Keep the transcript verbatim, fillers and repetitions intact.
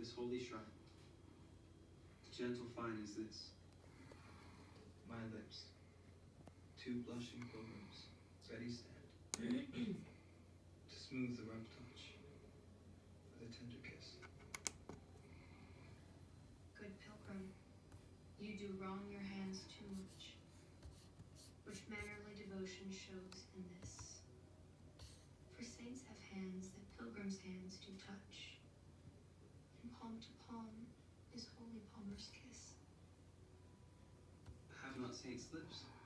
this holy shrine. Gentle fine is this. My lips, two blushing pilgrims, ready stand, to smooth the rough touch with a tender kiss. Good pilgrim, you do wrong your hands too much, which mannerly devotion shows in this. For saints have hands that pilgrims' hands do touch, and palm to palm is holy palmer's kiss. Have not saints lips?